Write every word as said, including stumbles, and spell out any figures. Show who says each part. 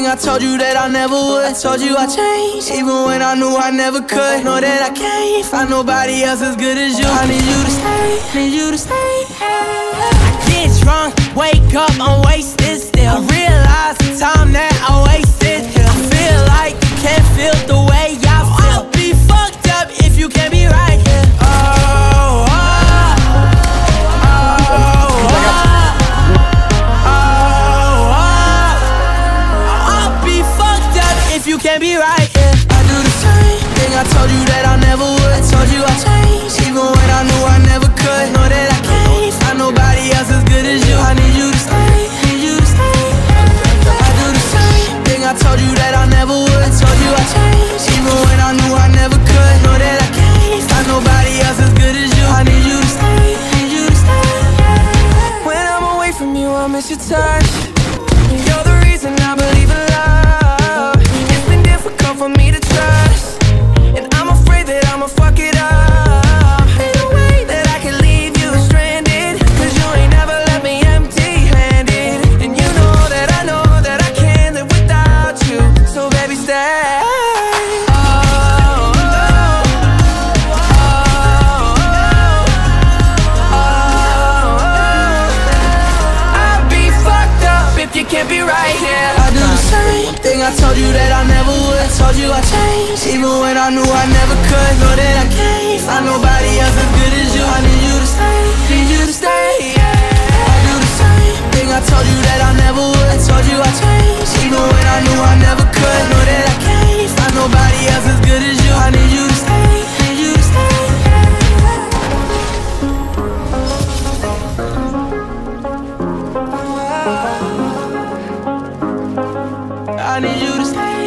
Speaker 1: I told you that I never would. I told you I changed, even when I knew I never could. Know that I can't find nobody else as good as you. I need you to stay, need you to stay. I get drunk, wake up, I'm wasted still. I realize the time that I wasted here. I feel like you can't feel the way I feel. I'll be fucked up if you can't be right here. Oh, oh, oh, oh, oh, oh. I'll be fucked up if you can't be right here. I do the same thing, I told you that I never would. I told you I changed, even when I knew I never could. Know that I can't find nobody else as good as you. I need you to stay, need you to stay. I do the same thing, I told you that I never would. I told you I changed, even when I knew I never could. Know that I can't find nobody else as good as you. I need you to stay, need you to stay. When I'm away from you, I miss your touch. You're the reason I believe in love. It's been difficult for me to trust, and I'm afraid that I'ma fuck it up. Ain't no way that I can leave you stranded, cause you ain't never left me empty-handed. And you know that I know that I can't live without you. So baby, stay. Oh, oh, oh, oh, oh, oh. I'd be fucked up if you can't be right here. I do the same thing, I told you that I never would. I told you I changed, even when I knew I never could. Know that I can't find nobody else as good as you. I need you to stay, need you to stay, yeah. I do the same thing, I told you that I never would. I told you I changed, even when I knew I never could. Know that I can't find nobody else as good as you. I need you to stay, need you to stay. I need you to stay.